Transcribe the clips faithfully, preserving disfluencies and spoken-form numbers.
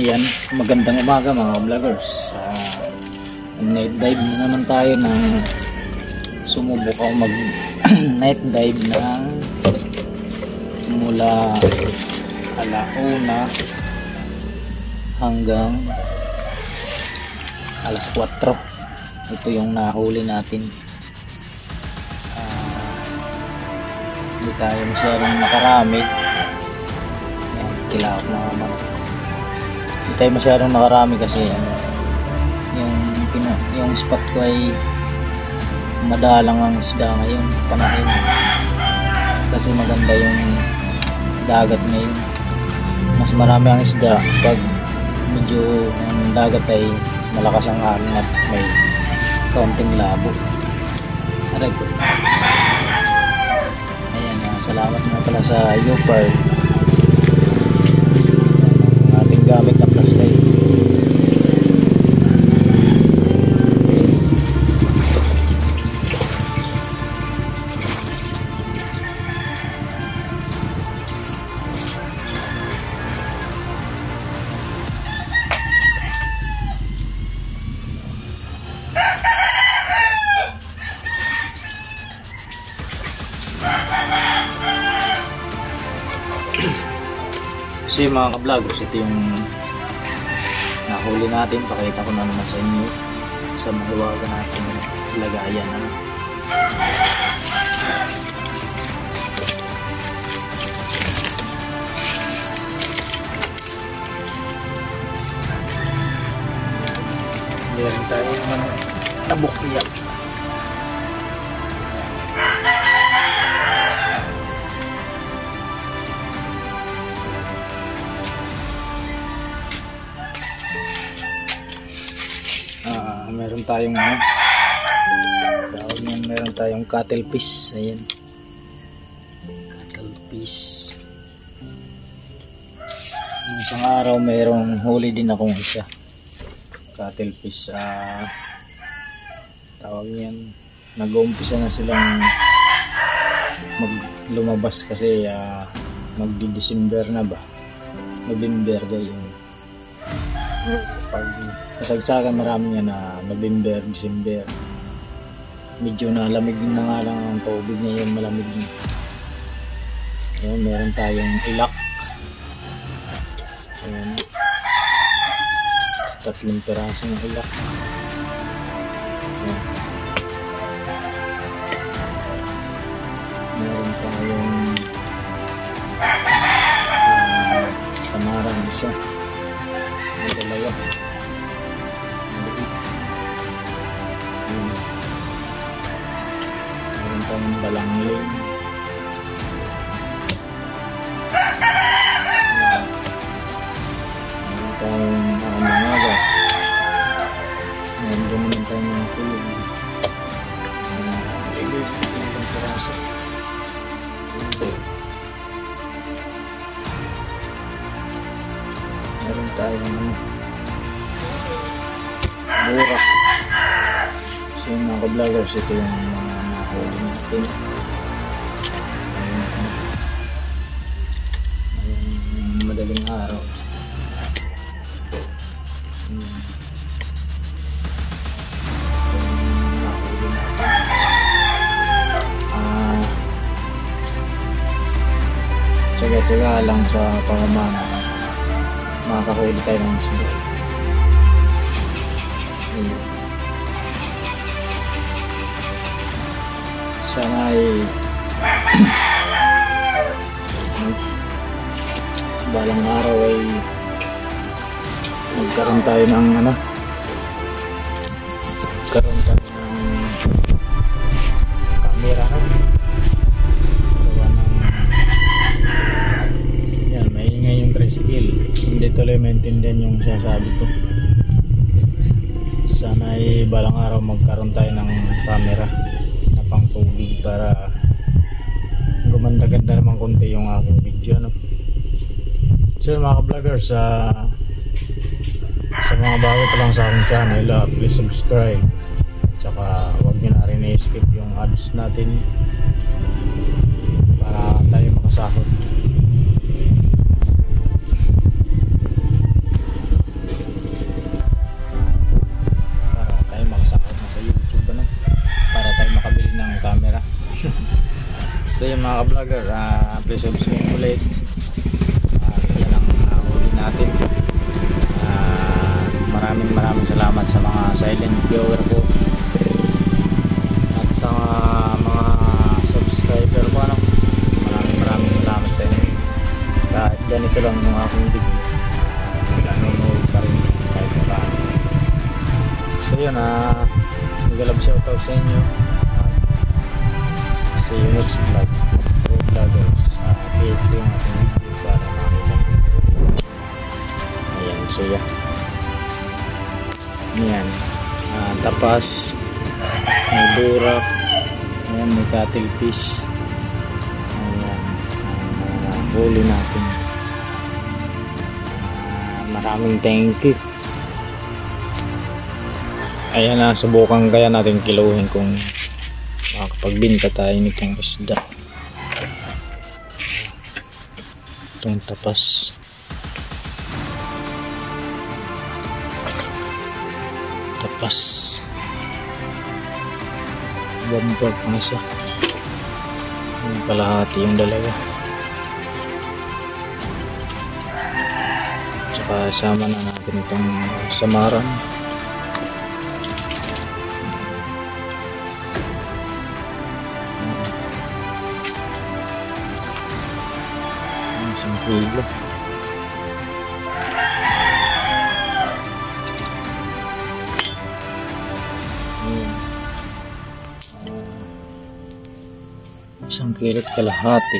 Ayan, magandang umaga mga vloggers. uh, Night dive na naman tayo ng sumubok ako mag night dive ng mula alauna hanggang alas kwatro. Ito yung nahuli natin. uh, Hindi tayo masyadong nakarami. Ayan, kilawak na naman. Hindi tayo masyadong nakarami kasi ano, yung, pina, yung spot ko ay madalang ang isda ngayon panahon kasi maganda yung dagat ngayon. Mas marami ang isda pag medyo ang dagat ay malakas ang hangin at may kaunting labo. Aray ko. Ayan, uh, salamat nga pala sa Yopard ang ating gamit na flashlight. Kasi mga ka-vloggers, ito yung nahuli natin. Pakita ko na naman sa inyo sa mahiwaga natin lagayan. Ano? Meron tayo ng tabukyak. Uh, meron tayong ano, tawag nyo, meron tayong cuttlefish. Ayan, cuttlefish. Isang araw mayroong huli din akong isa cuttlefish. Uh, tawag yan, nag-uumpisa na silang mag lumabas kasi uh, magdi-December na ba, November gayon. Pag kasagsagan marami nga na November, December, medyo nalamig na nga lang ang tubig ngayon, malamig na. Ayan, meron tayong ilak. Ayan, tatlong piraso ng ilak. Ayan. Meron tayong uh, samarang isa. May dalawa. Meron tayong balangling. Meron tayong mangaga. Meron din naman tayong mga kulog. Ilis, itong piraso. Meron tayong ano, burak. So yung mga ka-vloggers, ito yung mga nahuli natin. Ayun, ayun, madaling araw. Ayun, ayun, nahuli natin. Ah, tsaga-tsaga lang sa pamamana, makakahuli tayo ng isda. Ayun. Sana ay balang araw ay magkaroon tayo ng ano, magkaroon tayo ng camera na gawa ng yan, maingay yung tricycle, hindi tuloy maintindihan yung sasabi ko. Sana ay balang araw magkaroon tayo ng camera na pang tubig para gumanda-ganda naman konti yung aking video, no? So mga ka-vloggers, uh, sa mga bago pa lang sa aking channel, uh, please subscribe, tsaka huwag nyo na rin i-skip yung ads natin para tayo makasahod. So yung mga ka-vlogger, uh, please subscribe ulit. Uh, yan ang nahuli natin. Uh, maraming maraming salamat sa mga silent viewer ko at sa mga subscriber ko, ano. Maraming maraming salamat sa inyo. Kahit ganito lang yung aking video, uh, nanonood pa rin kahit pa. So yun, ah uh, nagalab shoutout sa inyo. See you next vlog. Go vloggers. Uh, update ko yung ating video para makita. Ayan, so yan. Ayan. Uh, tapas. May burak. Ayan, may cattle fish. Ayan. Uh, huli natin. Uh, maraming thank you. Ayan na, subukan kaya natin kiluhin kung makapagbinta tayo nitong isda. Itong tapas. Tapas. Bumper pa na siya. Yung kalahati yung dalawa. Tsaka sama na natin itong samaran. Isang kilo. Ayan. Uh, isang kilo at kalahati.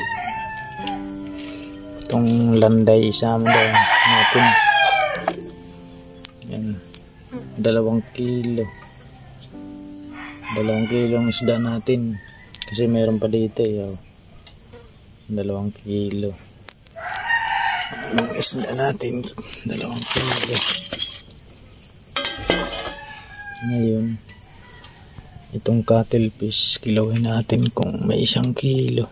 Itong landay isama daw natin. Ayan. Dalawang kilo. Dalawang kilo ang isda natin. Kasi meron pa dito eh. Oh. Dalawang kilo. Ang isda natin, dalawang kilo. Ngayon, itong cattle fish, kilohin natin kung may isang kilo.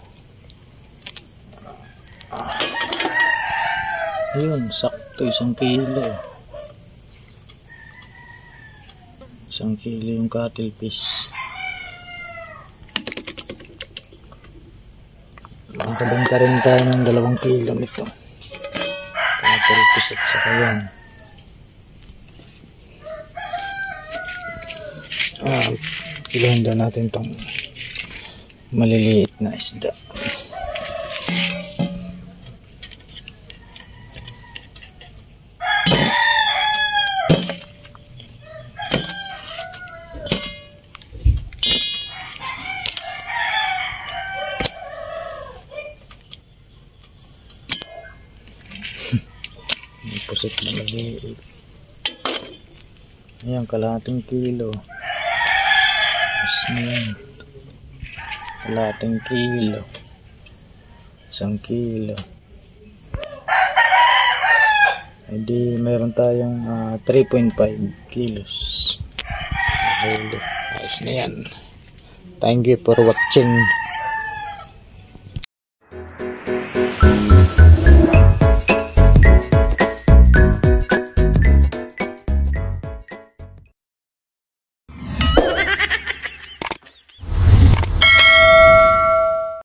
Ayun, sakto isang kilo. Isang kilo yung cattle fish. Makabenta rin tayo ng dalawang kilo nito. Cattle fish at saka yan. Ah, kilohin daw natin itong maliliit na isda. Pusit na maliit. Ayan, kalahating kilo. Mas na yan. Kalahating kilo. Isang kilo. Hindi, meron tayong uh, three point five kilos. Ayos na yan. Thank you for watching.